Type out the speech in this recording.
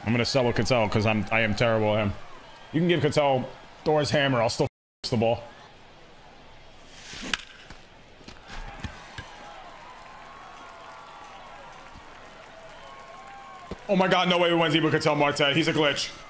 I'm gonna sell with Ketel because I am terrible at him. You can give Ketel Thor's hammer. I'll still the ball. Oh my god, no way we went deep with Ketel Marte. He's a glitch.